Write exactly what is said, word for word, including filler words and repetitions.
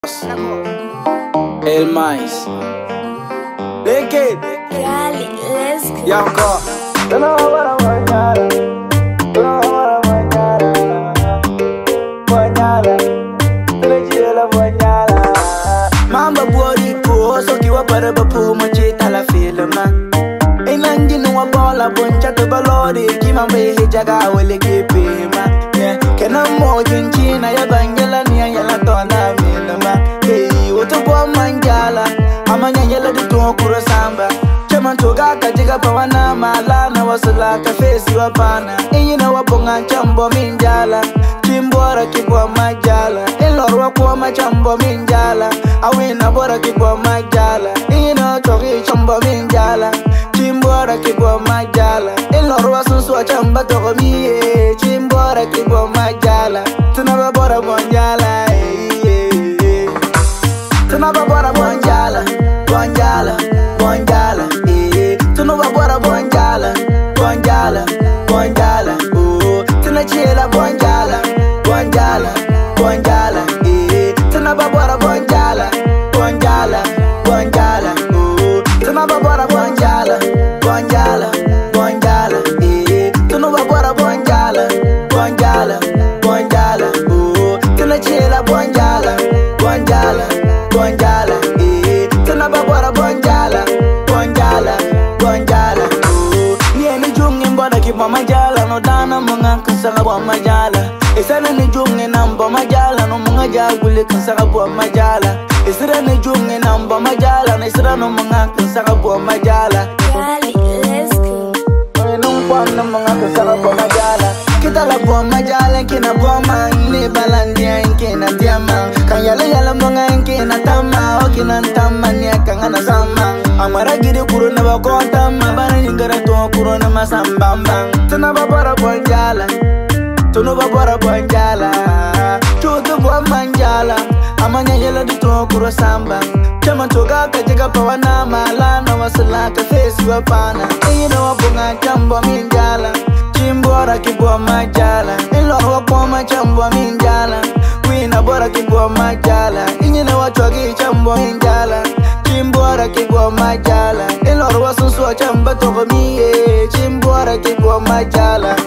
El mais Rekordz Gali, let's go. Yanko Tuna wala Buonjaala Tuna wala Buonjaala Buonjaala Tuna jela Buonjaala Mamba buori po so kiwa para bapu machita la filma Inangi nuwa bola boncha to balori kimambe hijaga wale kipima yeah kena mo jinchina ya bangela ni ya la tona milma hey woto Buonjaala amanya yela de to kuro samba chama toga kajiga pawana mala na wasula ka fesi wapana inyina wabonga chambo minjala chimbora kibwa majala elorwa kwa machambo minjala awina bora kibwa majala inyina togi chambo minjala chimbora kibwa majala elorwa susu chamba togo miye chimbora kibwa majala tunaba bora Buonjaala tunaba bora Buonjaala Buonjaala Buonjaala eh tunaba bora Buonjaala Buonjaala Buonjaala oh tunachela Buonjaala Buonjaala Buonjaala eh tunaba bora Buonjaala Buonjaala Buonjaala oh tunaba bora Buonjaala Buonjaala Buonjaala eh tunaba bora Buonjaala Buonjaala Buonjaala oh tunachela Buonjaala Buonjaala Buonjaala eh tunaba bora Buonjaala Buonjaala Buonjaala oh niye ni jungi mboda kibwa majala no dana munga kusaka Buonjaala isana ni jungi namba majala no munga jagule kusaka Buonjaala isira ni jungi namba majala no isira no munga kusaka Buonjaala Gali, let's go. nung kwana munga kusaka Buonjaala kita la Buonjaala kina boma ni balandia kina tiama kanyala yala munga kina tama o kina tama ni akangana sama amara gidi kuruna bakota mabana ngara to kuruna masambamba tunaba bora Buonjaala tunaba bora Buonjaala chutu Buonjaala amanya yala di to kuro samba chama toga kajiga pawana mala na wasala ka fesi wapana ina wabunga chambo minjala chimbora kibwa majala ilo wako machambo minjala wina bora kibwa majala inyine watwagi chambo minjala chimbora kibwa majala ilo wasusu chamba togo miye chimbora kibwa majala